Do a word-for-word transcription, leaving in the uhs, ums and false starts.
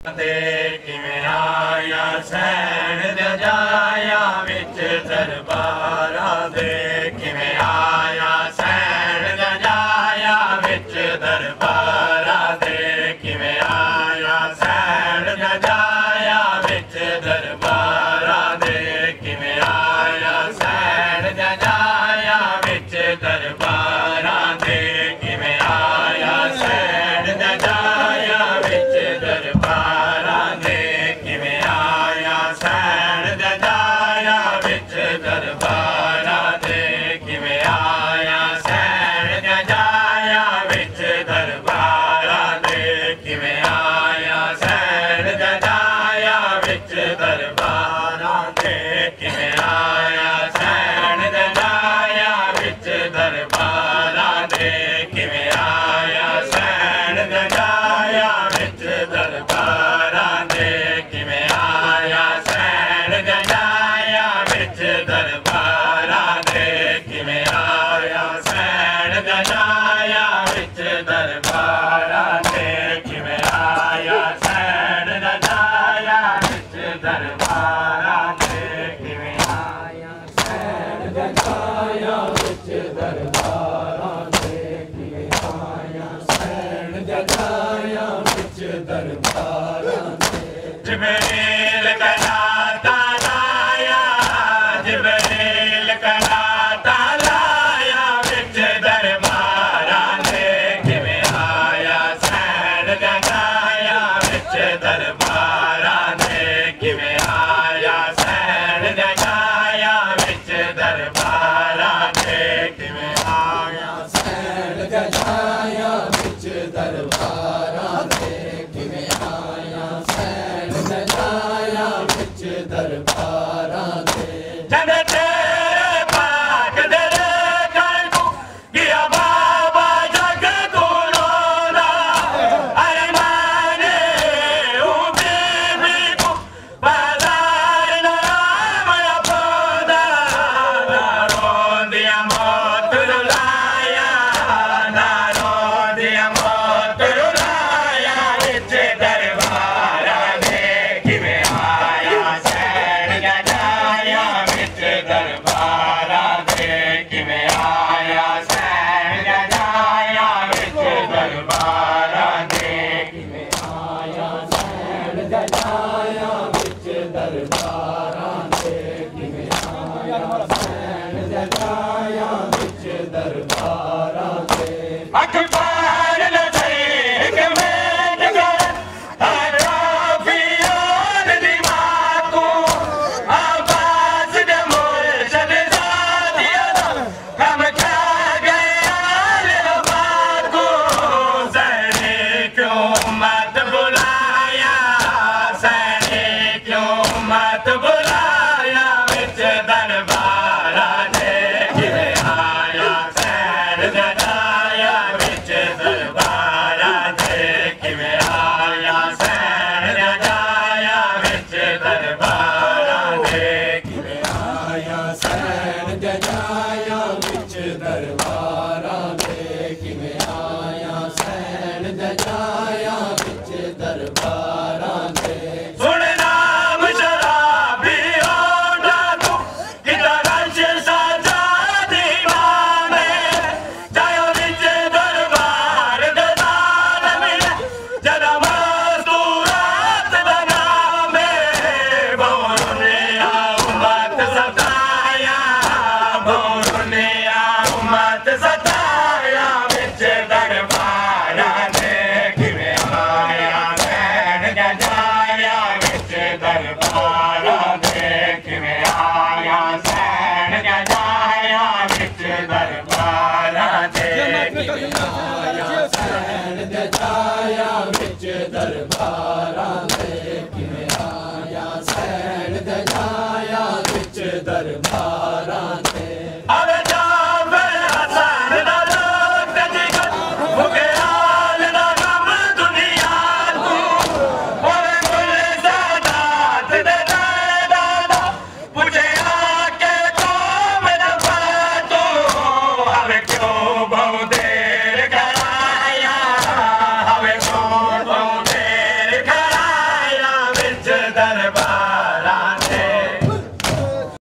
किवें आया सैन रजाया विच दरबारा दे किवें आया सैन रजाया विच दरबारा दे किवें आया सैन रजाया विच दरबारा दे किवें आया सैन रजाया विच दरबारा दे किवें आया सैन रजाया विच दरबारा दे किवें आया सैन रजाया विच दरबारा दे किवें आया सैन रजाया विच दरबारा दे किवें आया सैन रजाया विच दरबारा दे किवें आया सैन रजाया विच दरबारा दे किवें आया सैन रजाया विच दरबारा दे किवें आया सैन रजाया विच दरबारा दे किवें आया सैन रजाया विच दरबारा दे किवें आया सैन रजाया विच दरबारा दे किवें आया सैन रजाया विच दरबारा दे किवें आया सैन रजाया विच दरबारा दे जिब्रील कनाता लाया जिब्रील कनाता लाया विच दरबारा दे किवें आया सैन रजाया विच दरबारा दे किवें आया सैन रजाया विच दरबारा दे किवें आया सैन रजाया विच दरबारा दे किवें आया सैन रजाया विच दरबारा दे जद तेरे पाक दरबार को गया बाबा जग को रोना अरमाने ओ बीबी को बाजार ना मया पोदा ना रोंदिया मौत रुलाया ना रोंदिया मौत रुलाया विच दरबारा दे किवें आया सैन रजाया विच दरबारा दे किवें आया सैन रजाया विच दरबारा दे किवें आया सैन रजाया विच दरबारा दे किवें आया सैन रजाया विच दरबारा दे अखबार न देख बैठ कर अराफियान दिमाग को आवाज दे मुर्शद ज़ादिया हम खा गए आले हवाद को सैने क्यों मत बुलाया सैने क्यों मत बुलाया दरबारान